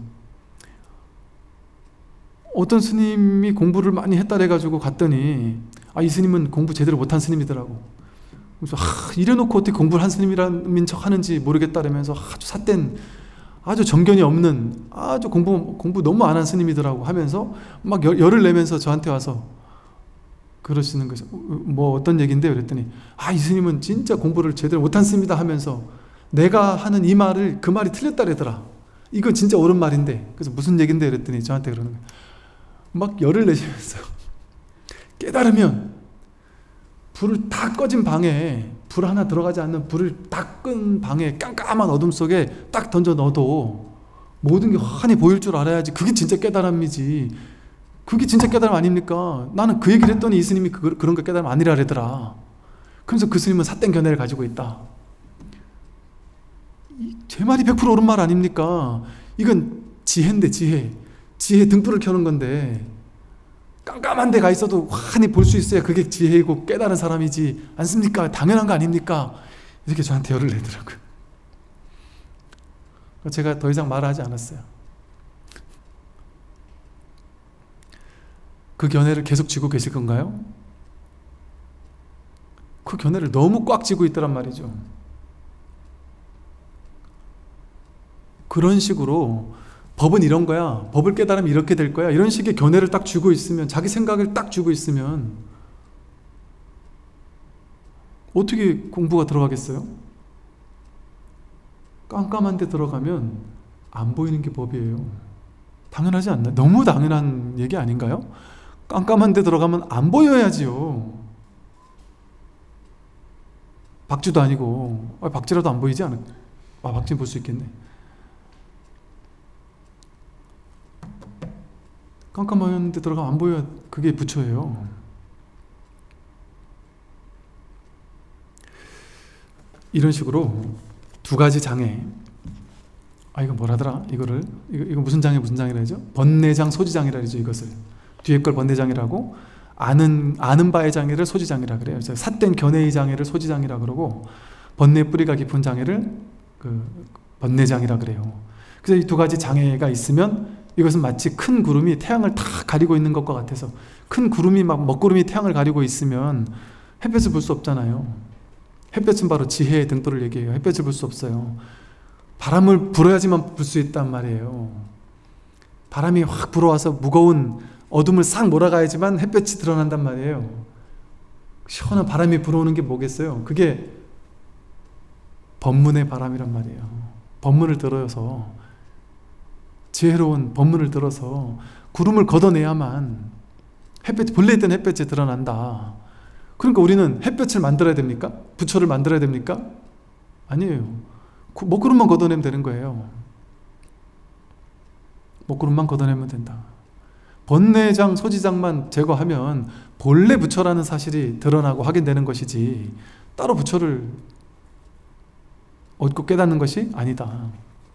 어떤 스님이 공부를 많이 했다 해가지고 갔더니, 아, 이 스님은 공부 제대로 못한 스님이더라고. 그래서, 아, 이래놓고 어떻게 공부를 한 스님이라는 척 하는지 모르겠다라면서 아주 삿된, 아주 정견이 없는, 아주 공부, 공부 너무 안 한 스님이더라고 하면서 막 열, 열을 내면서 저한테 와서 그러시는 거죠. 뭐 어떤 얘기인데? 그랬더니, 아, 이 스님은 진짜 공부를 제대로 못한 스님이다 하면서 내가 하는 이 말을, 그 말이 틀렸다래더라. 이건 진짜 옳은 말인데. 그래서 무슨 얘기인데? 그랬더니 저한테 그러는 거예요. 막 열을 내시면서 깨달으면 불을 다 꺼진 방에, 불 하나 들어가지 않는 불을 다 끈 방에 깜깜한 어둠 속에 딱 던져 넣어도 모든 게 환히 보일 줄 알아야지 그게 진짜 깨달음이지. 그게 진짜 깨달음 아닙니까? 나는 그 얘기를 했더니 이 스님이 그, 그런 거 깨달음 아니라 그러더라. 그래서 그 스님은 삿된 견해를 가지고 있다. 제 말이 백 퍼센트 옳은 말 아닙니까? 이건 지혜인데, 지혜. 지혜 등불을 켜는 건데 깜깜한 데가 있어도 환히 볼 수 있어야 그게 지혜이고 깨달은 사람이지 않습니까? 당연한 거 아닙니까? 이렇게 저한테 열을 내더라고요. 제가 더 이상 말을 하지 않았어요. 그 견해를 계속 쥐고 계실 건가요? 그 견해를 너무 꽉 쥐고 있더란 말이죠. 그런 식으로 법은 이런 거야, 법을 깨달으면 이렇게 될 거야, 이런 식의 견해를 딱 쥐고 있으면, 자기 생각을 딱 쥐고 있으면 어떻게 공부가 들어가겠어요? 깜깜한 데 들어가면 안 보이는 게 법이에요. 당연하지 않나요? 너무 당연한 얘기 아닌가요? 깜깜한 데 들어가면 안 보여야지요. 박쥐도 아니고, 아, 박쥐라도 안 보이지 않을까? 아, 박쥐는 볼 수 있겠네. 깜깜한 데 들어가면 안 보여야 그게 부처예요. 이런 식으로 두 가지 장애, 아 이거 뭐라더라? 이거를 이거, 이거 무슨 장애 무슨 장애라 하죠? 번뇌장 소지장이라 그러죠. 이것을 뒤에 걸 번뇌장이라고, 아는 아는 바의 장애를 소지장이라 그래요. 그래서 삿된 견해의 장애를 소지장이라 그러고, 번뇌 뿌리가 깊은 장애를 그 번뇌장이라 그래요. 그래서 이 두 가지 장애가 있으면 이것은 마치 큰 구름이 태양을 다 가리고 있는 것과 같아서, 큰 구름이 막 먹구름이 태양을 가리고 있으면 햇볕을 볼 수 없잖아요. 햇볕은 바로 지혜의 등불을 얘기해요. 햇볕을 볼 수 없어요. 바람을 불어야지만 볼 수 있단 말이에요. 바람이 확 불어와서 무거운 어둠을 싹 몰아가야지만 햇볕이 드러난단 말이에요. 시원한 바람이 불어오는 게 뭐겠어요? 그게 법문의 바람이란 말이에요. 법문을 들어서, 지혜로운 법문을 들어서 구름을 걷어내야만 햇볕, 본래 있던 햇볕이 드러난다. 그러니까 우리는 햇볕을 만들어야 됩니까? 부처를 만들어야 됩니까? 아니에요. 먹구름만 걷어내면 되는 거예요. 먹구름만 걷어내면 된다. 번뇌장, 소지장만 제거하면 본래 부처라는 사실이 드러나고 확인되는 것이지, 따로 부처를 얻고 깨닫는 것이 아니다.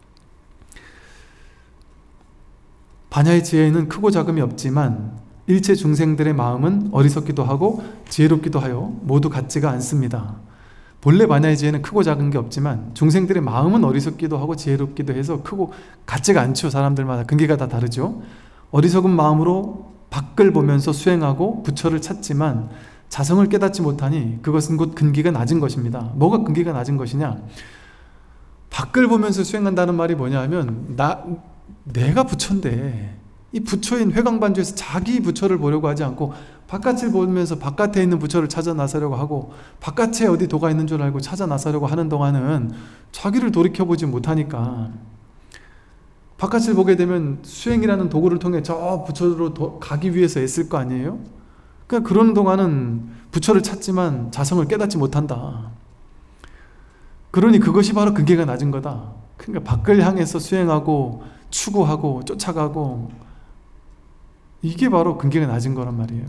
반야의 지혜에는 크고 작음이 없지만 일체 중생들의 마음은 어리석기도 하고 지혜롭기도 하여 모두 같지가 않습니다. 본래 반야의 지혜는 크고 작은 게 없지만 중생들의 마음은 어리석기도 하고 지혜롭기도 해서 크고 같지가 않죠. 사람들마다 근기가 다 다르죠. 어리석은 마음으로 밖을 보면서 수행하고 부처를 찾지만 자성을 깨닫지 못하니 그것은 곧 근기가 낮은 것입니다. 뭐가 근기가 낮은 것이냐? 밖을 보면서 수행한다는 말이 뭐냐 하면, 나, 내가 부처인데 이 부처인 회광반주에서 자기 부처를 보려고 하지 않고 바깥을 보면서 바깥에 있는 부처를 찾아 나서려고 하고, 바깥에 어디 도가 있는 줄 알고 찾아 나서려고 하는 동안은 자기를 돌이켜보지 못하니까, 바깥을 보게 되면 수행이라는 도구를 통해 저 부처로 도, 가기 위해서 애쓸 거 아니에요? 그러니까 그런 동안은 부처를 찾지만 자성을 깨닫지 못한다. 그러니 그것이 바로 근기가 낮은 거다. 그러니까 밖을 향해서 수행하고 추구하고 쫓아가고, 이게 바로 근기가 낮은 거란 말이에요.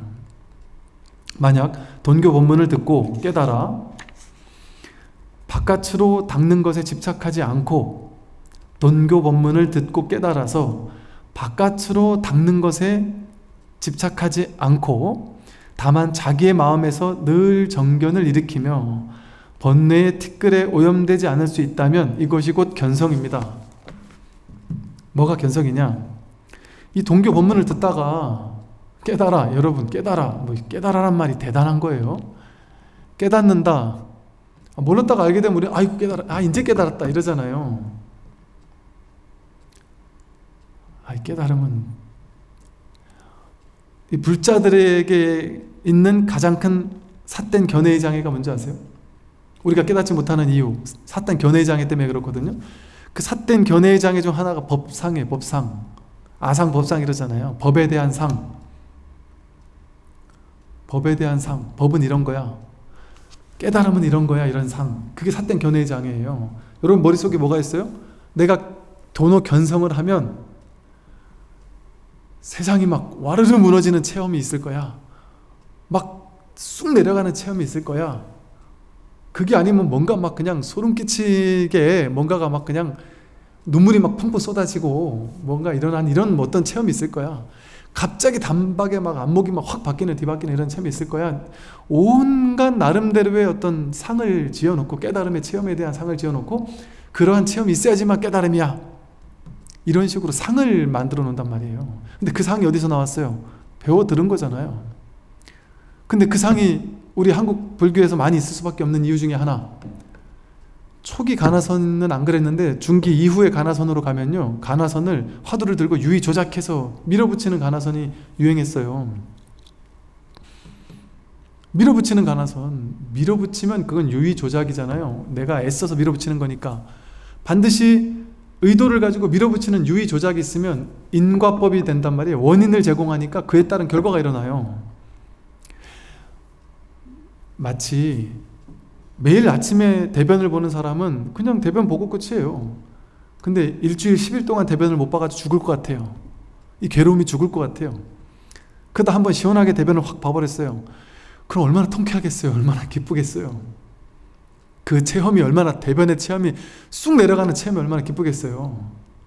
만약 돈교 법문을 듣고 깨달아 바깥으로 닦는 것에 집착하지 않고, 돈교 법문을 듣고 깨달아서 바깥으로 닦는 것에 집착하지 않고 다만 자기의 마음에서 늘 정견을 일으키며 번뇌의 티끌에 오염되지 않을 수 있다면 이것이 곧 견성입니다. 뭐가 견성이냐? 이 동교 본문을 듣다가 깨달아, 여러분 깨달아, 뭐 깨달아란 말이 대단한 거예요. 깨닫는다. 몰랐다가 알게 되면 우리 아이고 깨달아, 아 이제 깨달았다 이러잖아요. 아, 깨달음은 이 불자들에게 있는 가장 큰 삿된 견해의 장애가 뭔지 아세요? 우리가 깨닫지 못하는 이유, 삿된 견해의 장애 때문에 그렇거든요. 그 삿된 견해의 장애 중 하나가 법상이에요. 법상, 아상 법상 이러잖아요. 법에 대한 상, 법에 대한 상, 법은 이런 거야, 깨달음은 이런 거야, 이런 상. 그게 삿된 견해의 장애예요. 여러분 머릿속에 뭐가 있어요? 내가 도노 견성을 하면 세상이 막 와르르 무너지는 체험이 있을 거야. 막 쑥 내려가는 체험이 있을 거야. 그게 아니면 뭔가 막 그냥 소름 끼치게 뭔가가 막 그냥 눈물이 막 펑펑 쏟아지고 뭔가 일어난 이런 어떤 체험이 있을 거야. 갑자기 단박에 막 안목이 막 확 바뀌는 뒤바뀌는 이런 체험이 있을 거야. 온갖 나름대로의 어떤 상을 지어놓고, 깨달음의 체험에 대한 상을 지어놓고 그러한 체험이 있어야지만 깨달음이야, 이런 식으로 상을 만들어 놓는단 말이에요. 근데 그 상이 어디서 나왔어요? 배워 들은 거잖아요. 근데 그 상이 우리 한국 불교에서 많이 있을 수밖에 없는 이유 중에 하나, 초기 가나선은 안 그랬는데 중기 이후의 가나선으로 가면요, 가나선을 화두를 들고 유의 조작해서 밀어붙이는 가나선이 유행했어요. 밀어붙이는 가나선, 밀어붙이면 그건 유의 조작이잖아요. 내가 애써서 밀어붙이는 거니까. 반드시 의도를 가지고 밀어붙이는 유의 조작이 있으면 인과법이 된단 말이에요. 원인을 제공하니까 그에 따른 결과가 일어나요. 마치 매일 아침에 대변을 보는 사람은 그냥 대변 보고 끝이에요. 근데 일주일 십 일 동안 대변을 못 봐가지고 죽을 것 같아요. 이 괴로움이 죽을 것 같아요. 그러다 한번 시원하게 대변을 확 봐버렸어요. 그럼 얼마나 통쾌하겠어요. 얼마나 기쁘겠어요. 그 체험이 얼마나, 대변의 체험이 쑥 내려가는 체험이 얼마나 기쁘겠어요.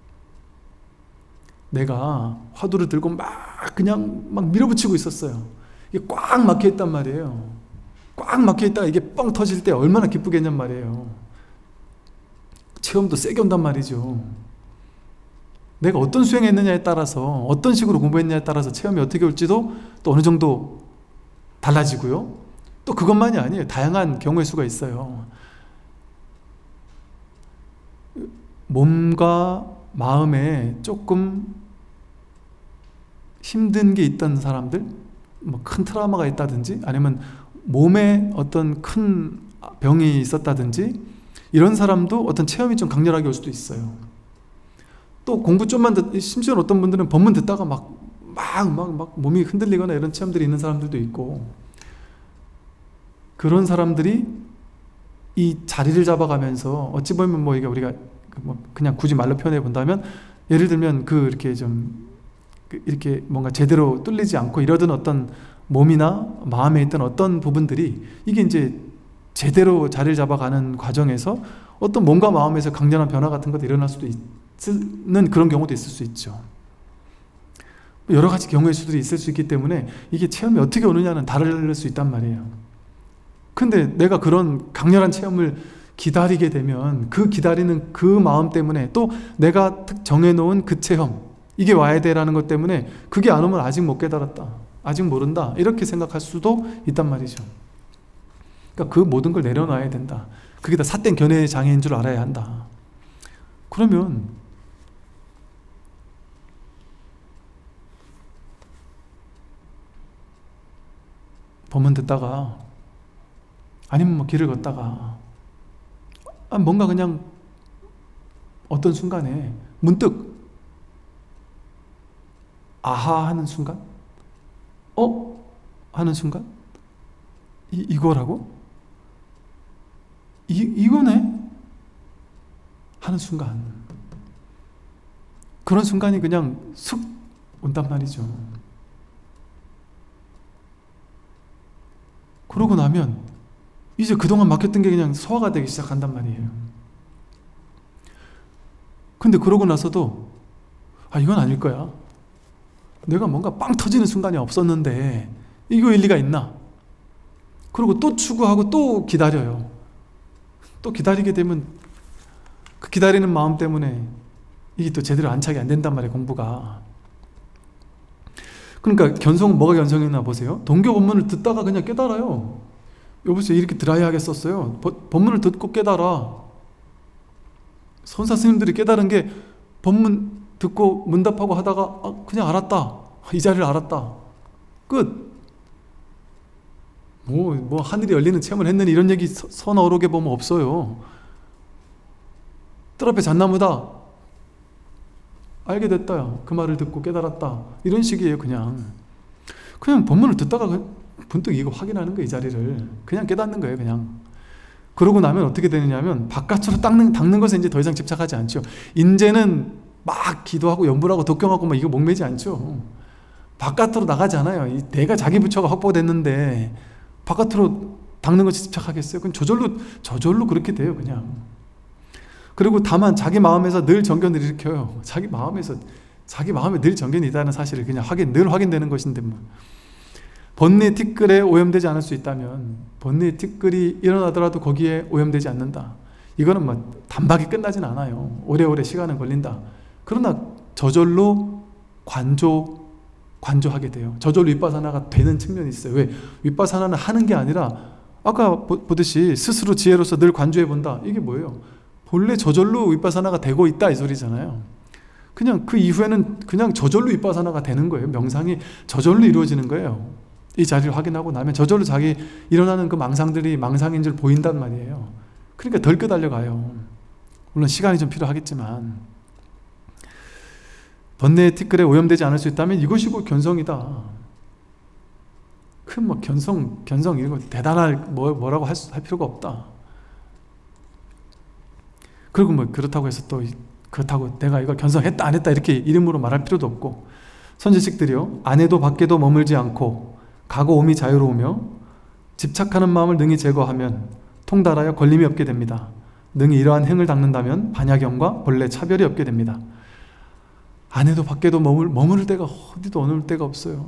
내가 화두를 들고 막 그냥 막 밀어붙이고 있었어요. 이게 꽉 막혀있단 말이에요. 꽉 막혀있다가 이게 뻥 터질 때 얼마나 기쁘겠냔 말이에요. 체험도 세게 온단 말이죠. 내가 어떤 수행했느냐에 따라서, 어떤 식으로 공부했느냐에 따라서 체험이 어떻게 올지도 또 어느 정도 달라지고요. 또 그것만이 아니에요. 다양한 경우의 수가 있어요. 몸과 마음에 조금 힘든 게 있던 사람들, 뭐 큰 트라우마가 있다든지 아니면 몸에 어떤 큰 병이 있었다든지 이런 사람도 어떤 체험이 좀 강렬하게 올 수도 있어요. 또 공부 좀만 듣, 심지어 어떤 분들은 법문 듣다가 막 막 막 막 몸이 흔들리거나 이런 체험들이 있는 사람들도 있고, 그런 사람들이 이 자리를 잡아가면서 어찌 보면 뭐 이게 우리가 뭐 그냥 굳이 말로 표현해 본다면, 예를 들면 그 이렇게 좀 이렇게 뭔가 제대로 뚫리지 않고 이러던 어떤 몸이나 마음에 있던 어떤 부분들이 이게 이제 제대로 자리를 잡아가는 과정에서 어떤 몸과 마음에서 강렬한 변화 같은 것도 일어날 수도 있는 그런 경우도 있을 수 있죠. 여러 가지 경우의 수들이 있을 수 있기 때문에 이게 체험이 어떻게 오느냐는 다를 수 있단 말이에요. 근데 내가 그런 강렬한 체험을 기다리게 되면 그 기다리는 그 마음 때문에 또 내가 정해놓은 그 체험, 이게 와야 돼라는 것 때문에 그게 안 오면 아직 못 깨달았다, 아직 모른다, 이렇게 생각할 수도 있단 말이죠. 그러니까 그 모든 걸 내려놔야 된다. 그게 다 삿된 견해의 장애인 줄 알아야 한다. 그러면 법문 듣다가 아니면 뭐 길을 걷다가 아 뭔가 그냥 어떤 순간에 문득 아하 하는 순간, 어? 하는 순간, 이, 이거라고? 이, 이거네? 하는 순간, 그런 순간이 그냥 슥 온단 말이죠. 그러고 나면 이제 그동안 막혔던 게 그냥 소화가 되기 시작한단 말이에요. 근데 그러고 나서도 아 이건 아닐 거야, 내가 뭔가 빵 터지는 순간이 없었는데 이거 일리가 있나? 그리고 또 추구하고 또 기다려요. 또 기다리게 되면 그 기다리는 마음 때문에 이게 또 제대로 안착이 안 된단 말이에요, 공부가. 그러니까 견성, 뭐가 견성이나 보세요. 동교 법문을 듣다가 그냥 깨달아요. 여보세요, 이렇게 드라이하게 썼어요. 법, 법문을 듣고 깨달아. 선사 스님들이 깨달은 게 법문 듣고 문답하고 하다가 아, 그냥 알았다. 이 자리를 알았다. 끝. 뭐, 뭐 하늘이 열리는 체험을 했느니 이런 얘기 서, 서너 어록에 보면 없어요. 뜰 앞에 잣나무다. 알게 됐다. 그 말을 듣고 깨달았다. 이런 식이에요. 그냥 그냥 법문을 듣다가 분뜩 이거 확인하는 거예요. 이 자리를 그냥 깨닫는 거예요. 그냥. 그러고 나면 어떻게 되느냐면 바깥으로 닦는, 닦는 것에 이제 더 이상 집착하지 않죠. 이제는 막 기도하고 연불하고 독경하고 막 이거 목매지 않죠. 바깥으로 나가지 않아요. 이 내가 자기 부처가 확보됐는데 바깥으로 닦는 것에 집착하겠어요? 그건 저절로 저절로 그렇게 돼요. 그냥. 그리고 다만 자기 마음에서 늘 정견을 일으켜요. 자기 마음에서 자기 마음에 늘 정견이 있다는 사실을 그냥 확인, 늘 확인되는 것인데 뭐. 번뇌 티끌에 오염되지 않을 수 있다면 번뇌 티끌이 일어나더라도 거기에 오염되지 않는다. 이거는 뭐 단박에 끝나진 않아요. 오래오래 시간은 걸린다. 그러나 저절로 관조, 관조하게 돼요. 저절로 윗바사나가 되는 측면이 있어요. 왜? 윗바사나는 하는 게 아니라 아까 보듯이 스스로 지혜로서 늘 관조해 본다. 이게 뭐예요? 본래 저절로 윗바사나가 되고 있다 이 소리잖아요. 그냥 그 이후에는 그냥 저절로 윗바사나가 되는 거예요. 명상이 저절로 이루어지는 거예요. 이 자리를 확인하고 나면 저절로 자기 일어나는 그 망상들이 망상인 줄 보인단 말이에요. 그러니까 덜 끄달려가요. 물론 시간이 좀 필요하겠지만 번뇌의 티끌에 오염되지 않을 수 있다면 이것이 곧 견성이다. 큰 뭐 견성, 견성 이런 거 대단할 뭐, 뭐라고 할, 수, 할 필요가 없다. 그리고 뭐 그렇다고 해서 또 그렇다고 내가 이걸 견성했다 안 했다 이렇게 이름으로 말할 필요도 없고 선지식들이요 안에도 밖에도 머물지 않고 가고 오미 자유로우며 집착하는 마음을 능히 제거하면 통달하여 걸림이 없게 됩니다. 능히 이러한 행을 닦는다면 반야경과 본래 차별이 없게 됩니다. 안에도 밖에도 머물, 머무를 데가 어디도 머물 데가 없어요.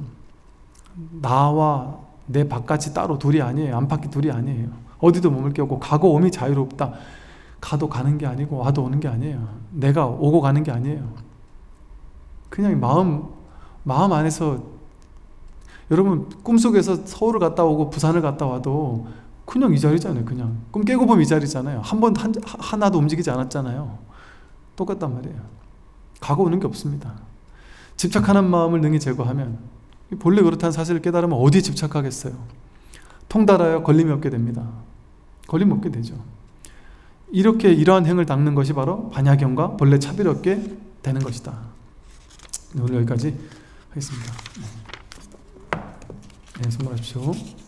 나와 내 바깥이 따로 둘이 아니에요. 안팎이 둘이 아니에요. 어디도 머물 게 없고 가고 오미 자유롭다. 가도 가는 게 아니고 와도 오는 게 아니에요. 내가 오고 가는 게 아니에요. 그냥 마음 마음 안에서 여러분 꿈속에서 서울을 갔다 오고 부산을 갔다 와도 그냥 이 자리잖아요. 그냥 꿈 깨고 보면 이 자리잖아요. 한 번 하나도 움직이지 않았잖아요. 똑같단 말이에요. 가고 오는 게 없습니다. 집착하는 마음을 능히 제거하면 본래 그렇다는 사실을 깨달으면 어디에 집착하겠어요. 통달하여 걸림이 없게 됩니다. 걸림 없게 되죠. 이렇게 이러한 행을 닦는 것이 바로 반야경과 본래 차별이 없게 되는 것이다. 오늘 여기까지 하겠습니다. 네, 선물하십시오.